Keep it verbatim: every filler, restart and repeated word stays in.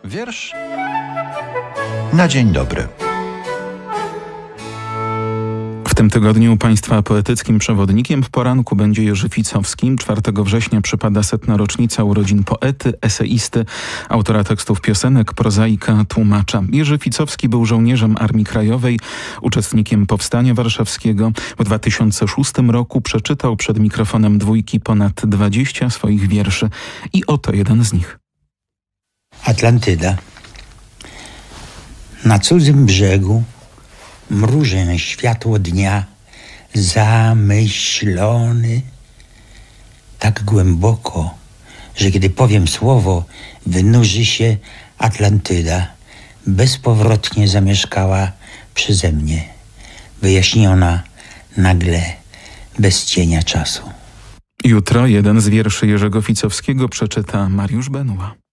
Wiersz na dzień dobry. W tym tygodniu Państwa poetyckim przewodnikiem w poranku będzie Jerzy Ficowski. czwartego września przypada setna rocznica urodzin poety, eseisty, autora tekstów piosenek, prozaika, tłumacza. Jerzy Ficowski był żołnierzem Armii Krajowej, uczestnikiem Powstania Warszawskiego. W dwa tysiące szóstym roku przeczytał przed mikrofonem Dwójki ponad dwadzieścia swoich wierszy. I oto jeden z nich. Atlantyda. Na cudzym brzegu mrużę światło dnia, zamyślony tak głęboko, że kiedy powiem słowo, wynurzy się Atlantyda, bezpowrotnie zamieszkała przeze mnie, wyjaśniona nagle, bez cienia czasu. Jutro jeden z wierszy Jerzego Ficowskiego przeczyta Mariusz Benua.